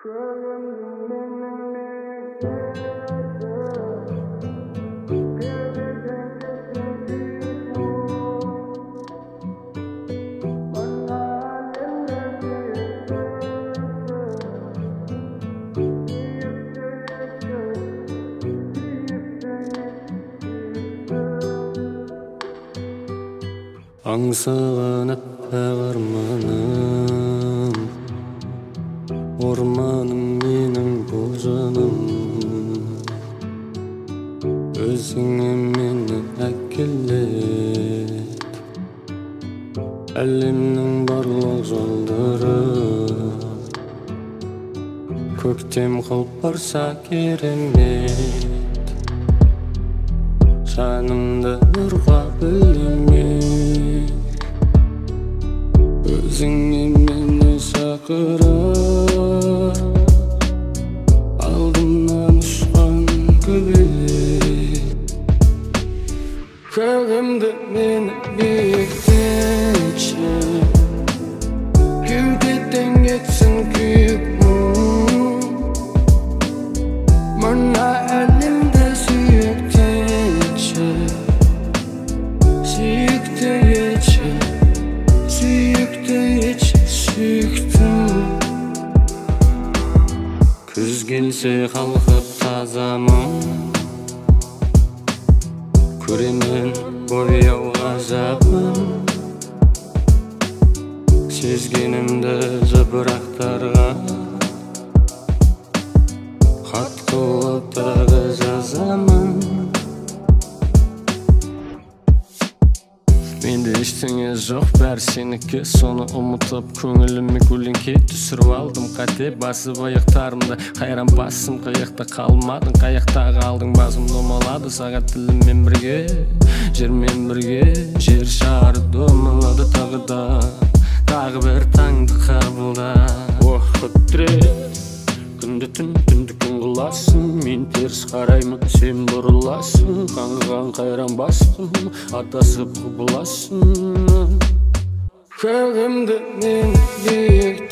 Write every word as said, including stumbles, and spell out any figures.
Аңсаған аппақ арманым, орманым менің бұл жаным. Өзіңе мені әкелет, әлемнің барлық жолдары. Көктем қылып барса керемет, жанымды нұрға бөлемек. Өзіңе мені шақырып, алдымнан ұшқан көбелек. Көгімді мені биіктетші, кеудеден кетсін күйік мұң. Мына әлемді сүйіктетші, сүйікті етші, сүйікті етші, сүйіктім. Күз келсе қалқып тазамын, көремен бояу ғажабын. Сезгенімді жапырақтарға хат қылып тағы жазамын. Менде ештеңе жоқ, бәрі сенікі. Соны ұмытып көңіліме көлеңке түсіріп алдым. Қате басып аяқтарымды, қайран басым қиықта қалмадың. Қаяқта қалдың, басым домалады сағат тіліммен бірге, жермен бірге. Жер шары домалады тағы да, тағы бір таңды қабылда. Уақыт тірек, күнді түн, түнді күн қыласың. Мен теріс қараймын, сен бұрыласың. Қаңғыған қайран бастым, атасып құбыласың. Көгімді мен биік